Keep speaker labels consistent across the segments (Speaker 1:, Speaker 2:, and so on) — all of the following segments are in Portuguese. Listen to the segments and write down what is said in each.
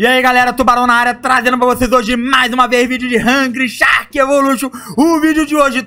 Speaker 1: E aí galera, Tubarão na área, trazendo pra vocês hoje mais uma vez vídeo de Hungry Shark Evolution. O vídeo de hoje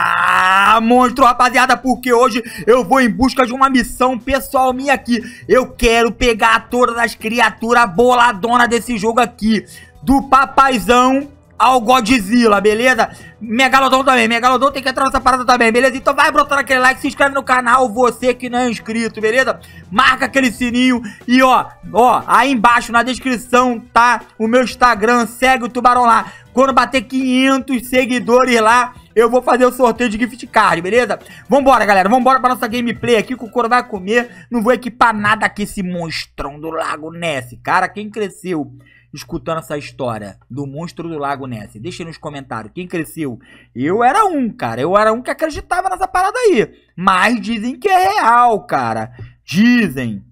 Speaker 1: tá monstro, rapaziada, porque hoje eu vou em busca de uma missão pessoal minha aqui. Eu quero pegar todas as criaturas boladonas desse jogo aqui, do papaizão ao Godzilla, beleza? Megalodon também, Megalodon tem que entrar nessa parada também, beleza? Então vai brotando aquele like, se inscreve no canal, você que não é inscrito, beleza? Marca aquele sininho e ó, aí embaixo na descrição tá o meu Instagram, segue o Tubarão lá. Quando bater 500 seguidores lá, eu vou fazer o sorteio de gift card, beleza? Vambora, galera, vambora pra nossa gameplay aqui, que o couro vai comer. Não vou equipar nada aqui, esse monstrão do Lago Ness. Cara, quem cresceu escutando essa história do monstro do Lago Ness? Deixa aí nos comentários, quem cresceu? Eu era um, cara, eu era um que acreditava nessa parada aí. Mas dizem que é real, cara. Dizem.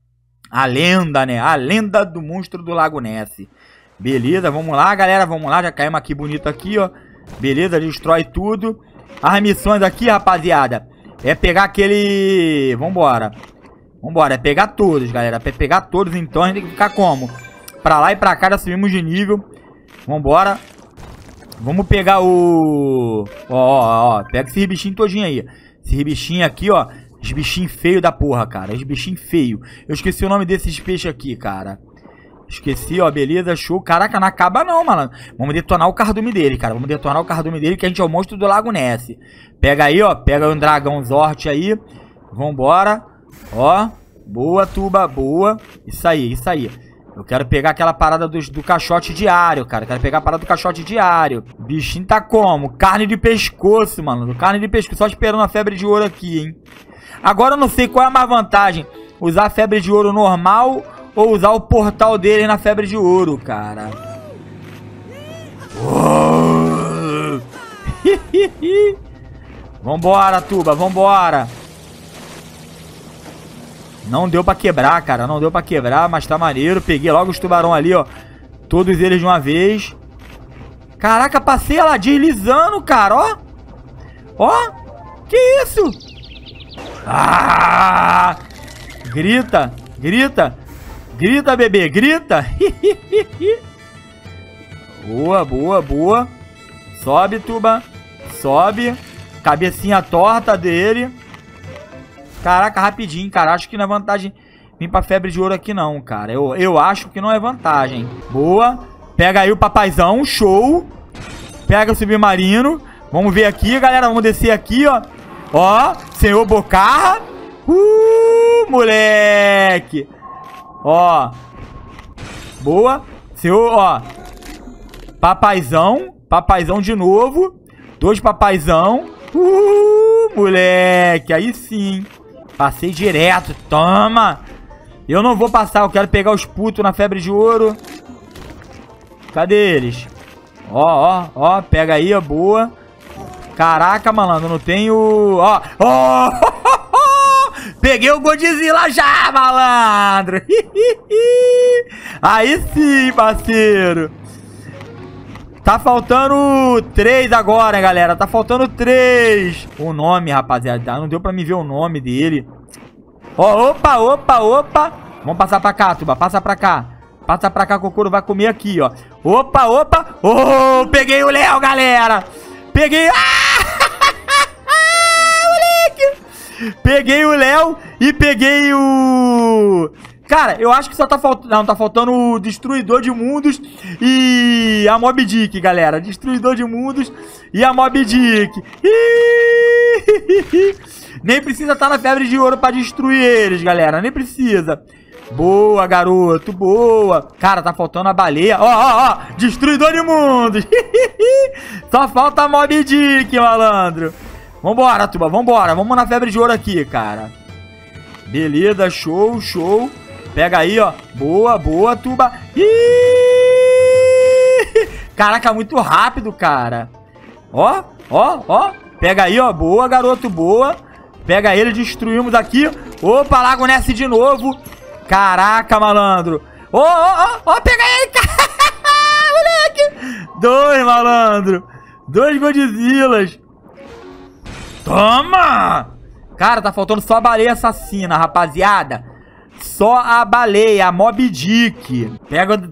Speaker 1: A lenda, né? A lenda do monstro do Lago Ness. Beleza, vamos lá, galera, vamos lá. Já caímos aqui bonito aqui, ó. Beleza, destrói tudo. As missões aqui, rapaziada, é pegar aquele... Vambora. Vambora, é pegar todos, galera. É pegar todos, então a gente tem que ficar como? Pra lá e pra cá, já subimos de nível. Vambora. Vamos pegar o... Ó. Pega esse bichinho todinho aí. Esse bichinho aqui, ó. Os bichinhos feios da porra, cara. Os bichinhos feios. Eu esqueci o nome desses peixes aqui, cara. Esqueci, ó. Beleza, show. Caraca, não acaba não, mano. Vamos detonar o cardume dele, cara. Vamos detonar o cardume dele, que a gente é o monstro do Lago Ness. Pega aí, ó. Pega um dragão Zort aí. Vambora. Ó. Boa, Tuba. Boa. Isso aí, isso aí. Eu quero pegar aquela parada do caixote diário, cara. Quero pegar a parada do caixote diário. O bichinho tá como? Carne de pescoço, mano. Carne de pescoço. Só esperando a febre de ouro aqui, hein. Agora eu não sei qual é a mais vantagem. Usar a febre de ouro normal ou usar o portal dele na febre de ouro, cara. Vambora, Tuba. Vambora. Não deu pra quebrar, cara. Não deu pra quebrar, mas tá maneiro. Peguei logo os tubarão ali, ó. Todos eles de uma vez. Caraca, passei ela deslizando, cara, ó. Ó. Que isso? Ah! Grita. Grita. Grita, bebê. Grita. Boa, boa, boa. Sobe, Tuba. Sobe. Cabecinha torta dele. Caraca, rapidinho, cara. Acho que não é vantagem vir pra febre de ouro aqui não, cara. Eu acho que não é vantagem. Boa. Pega aí o papaizão. Show. Pega o submarino. Vamos ver aqui, galera. Vamos descer aqui, ó. Ó. Senhor Bocarra. Moleque. Ó. Boa. Senhor, ó. Papaizão. Papaizão de novo. 2 papaizão. Moleque. Aí sim. Passei direto, toma. Eu não vou passar, eu quero pegar os putos na febre de ouro. Cadê eles? Ó, pega aí, ó, boa. Caraca, malandro, não tenho... Ó. Peguei o Godzilla já, malandro. Aí sim, parceiro. Tá faltando 3 agora, hein, galera. Tá faltando 3. O nome, rapaziada. Não deu pra me ver o nome dele. Ó, opa. Vamos passar pra cá, Tuba. Passa pra cá. Passa pra cá que o couro vai comer aqui, ó. Opa. Oh, peguei o Léo, galera. Peguei... moleque. Peguei o Léo e peguei o... Cara, eu acho que só tá faltando... Não, tá faltando o Destruidor de Mundos e a Moby Dick, galera. Destruidor de Mundos e a Moby Dick. Nem precisa estar na febre de ouro pra destruir eles, galera. Nem precisa. Boa, garoto. Boa. Cara, tá faltando a baleia. Ó. Destruidor de Mundos. Só falta a Moby Dick, malandro. Vambora, Tuba. Vambora. Vamos na febre de ouro aqui, cara. Beleza, show. Pega aí, ó. Boa, Tuba. Caraca, muito rápido, cara. Ó. Pega aí, ó. Boa, garoto, boa. Pega ele, destruímos aqui. Opa, Lago Ness de novo. Caraca, malandro. Ó, pega ele, moleque. 2, malandro. 2 Godzillas. Toma. Cara, tá faltando só a baleia assassina, rapaziada. só a baleia, a Moby Dick. Pega...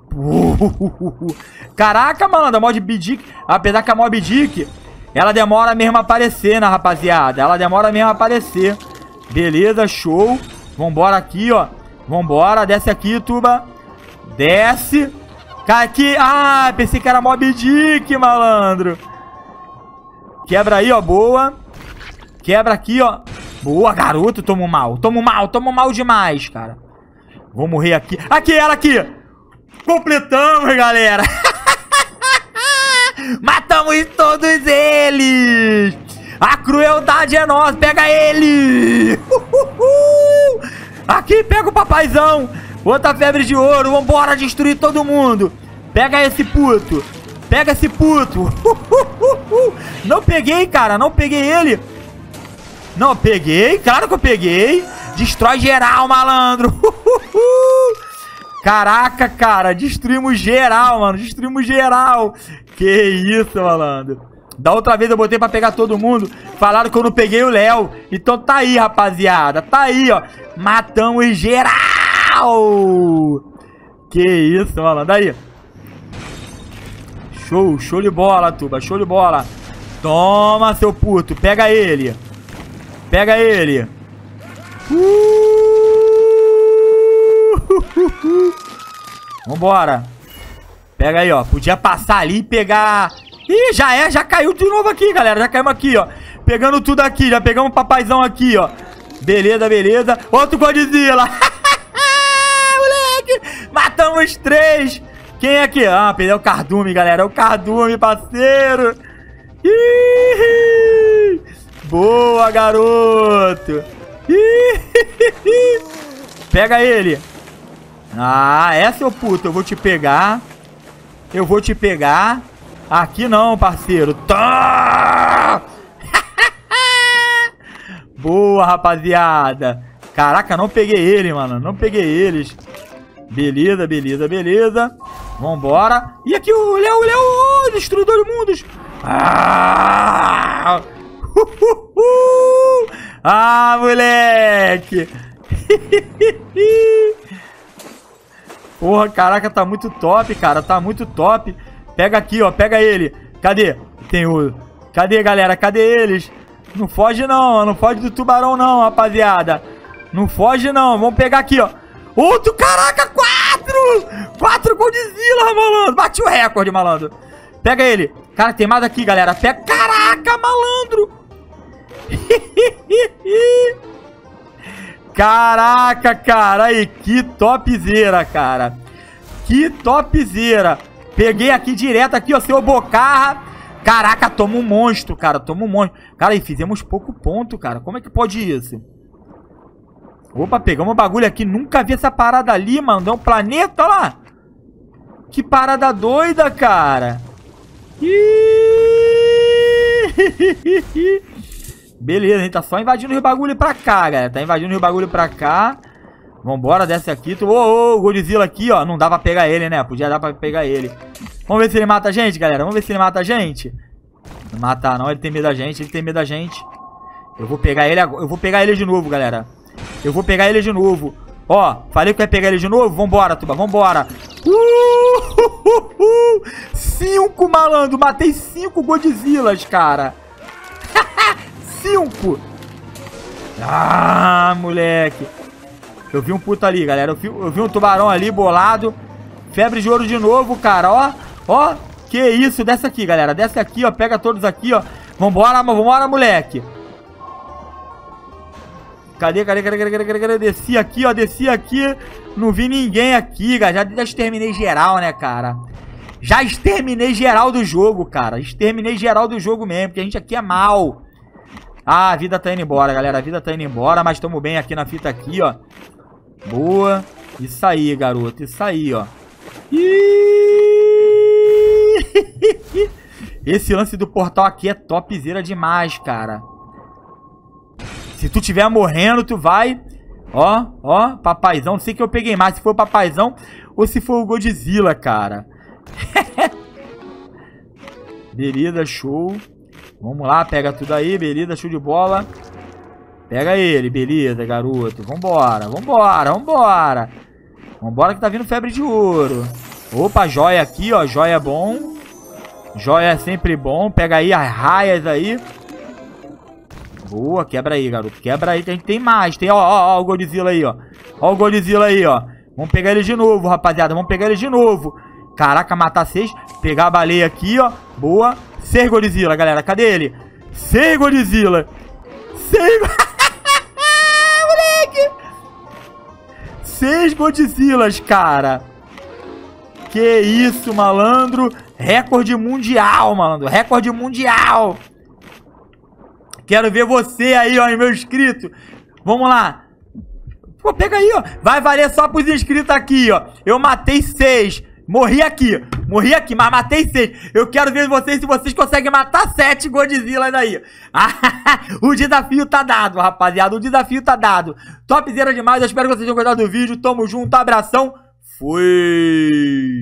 Speaker 1: Caraca, malandro, a Moby Dick... Apesar que a Moby Dick, ela demora mesmo a aparecer, né, rapaziada? Ela demora mesmo a aparecer. Beleza, show. Vambora aqui, ó. Vambora, desce aqui, Tuba. Desce. Cai aqui. Ah, pensei que era Moby Dick, malandro. Quebra aí, ó, boa. Quebra aqui, ó. Boa, garoto, tomo mal. Tomo mal demais, cara. Vou morrer aqui. Aqui, ela aqui. Completamos, galera. Matamos todos eles. A crueldade é nossa. Pega ele. Aqui, pega o papaizão. Outra febre de ouro. Vambora destruir todo mundo. Pega esse puto. Pega esse puto. Não peguei, cara. Não peguei ele. Não, peguei. Claro que eu peguei. Destrói geral, malandro. Caraca, cara. Destruímos geral, mano. Destruímos geral. Que isso, malandro. Da outra vez eu botei pra pegar todo mundo. Falaram que eu não peguei o Léo. Então tá aí, rapaziada. Tá aí, ó. Matamos geral. Que isso, malandro. Aí. Show. Show de bola, Tuba. Show de bola. Toma, seu puto. Pega ele. Pega ele. Vambora. Pega aí, ó. Podia passar ali e pegar... Ih, já caiu de novo aqui, galera. Já caímos aqui, ó. Pegando tudo aqui. Já pegamos o papaizão aqui, ó. Beleza, beleza. Outro Godzilla. Moleque. Matamos 3. Quem é aqui? Ah, perdeu o Cardume, galera. É o Cardume, parceiro. Ih. Boa, garoto. Pega ele. Ah, é, seu puto. Eu vou te pegar. Eu vou te pegar. Aqui não, parceiro. Tá! Boa, rapaziada. Caraca, não peguei ele, mano. Não peguei eles. Beleza, beleza, beleza. Vambora. E aqui o Léo, destruidor de mundos. Ah! Ah, moleque. Porra, caraca, tá muito top, cara. Tá muito top. Pega aqui, ó. Pega ele. Cadê? Tem o... Cadê, galera? Cadê eles? Não foge, não. Não foge do tubarão, não, rapaziada. Não foge, não. Vamos pegar aqui, ó. Outro, caraca, 4 Godzilla, malandro. Bati o recorde, malandro. Pega ele. Cara, tem mais aqui, galera. Pega... Caraca, malandro. Caraca, cara. Aí, que topzera, cara. Que topzera. Peguei aqui direto, aqui, ó, seu Bocarra. Caraca, toma um monstro, cara. Toma um monstro. Cara, e fizemos pouco ponto, cara. Como é que pode isso? Opa, pegamos um bagulho aqui. Nunca vi essa parada ali, mano. É um planeta, olha lá. Que parada doida, cara. Beleza, a gente tá só invadindo os bagulho pra cá, galera. Tá invadindo os bagulho pra cá. Vambora, desce aqui. Ô, Godzilla aqui, ó. Não dá pra pegar ele, né? Podia dar pra pegar ele. Vamos ver se ele mata a gente, galera. Vamos ver se ele mata a gente. Não mata, não. Ele tem medo da gente. Ele tem medo da gente. Eu vou pegar ele agora. Eu vou pegar ele de novo, galera. Eu vou pegar ele de novo. Ó, falei que ia pegar ele de novo. Vambora, Tuba. Vambora. 5, malandro. Matei 5 Godzillas, cara. 5. Ah, moleque. Eu vi um puto ali, galera. Eu vi um tubarão ali, bolado. Febre de ouro de novo, cara. Ó, ó. Que isso. Desce aqui, galera. Desce aqui, ó. Pega todos aqui, ó. Vambora, vambora, moleque. Cadê? Desci aqui, ó. Desci aqui. Não vi ninguém aqui, galera. Já exterminei geral, né, cara? Já exterminei geral do jogo, cara. Exterminei geral do jogo mesmo. Porque a gente aqui é mal. Ah, a vida tá indo embora, galera. A vida tá indo embora. Mas tamo bem aqui na fita aqui, ó. Boa. Isso aí, garoto. Isso aí, ó. Esse lance do portal aqui é topzera demais, cara. Se tu tiver morrendo, tu vai... Ó, ó, papaizão. Não sei que eu peguei mais. Se foi o papaizão ou se foi o Godzilla, cara. Beleza, show. Vamos lá, pega tudo aí. Beleza, show de bola. Pega ele, beleza, garoto. Vambora, vambora, vambora. Vambora que tá vindo febre de ouro. Opa, joia aqui, ó. Joia é bom. Joia é sempre bom. Pega aí as raias aí. Boa, quebra aí, garoto. Quebra aí que a gente tem mais. Tem, ó o Godzilla aí, ó. Ó o Godzilla aí, ó. Vamos pegar ele de novo, rapaziada. Vamos pegar ele de novo. Caraca, matar 6. Pegar a baleia aqui, ó. Boa. 6 Godzilla, galera. Cadê ele? 6 Godzilla. 6... Moleque! 6 Godzillas, cara. Que isso, malandro. Recorde mundial, malandro. Recorde mundial. Quero ver você aí, ó, meu inscrito. Vamos lá. Pô, pega aí, ó. Vai valer só pros inscritos aqui, ó. Eu matei 6. Morri aqui, mas matei 6. Eu quero ver vocês se vocês conseguem matar 7 Godzilla daí. O desafio tá dado, rapaziada. O desafio tá dado. Topzera demais. Eu espero que vocês tenham gostado do vídeo. Tamo junto, abração. Fui.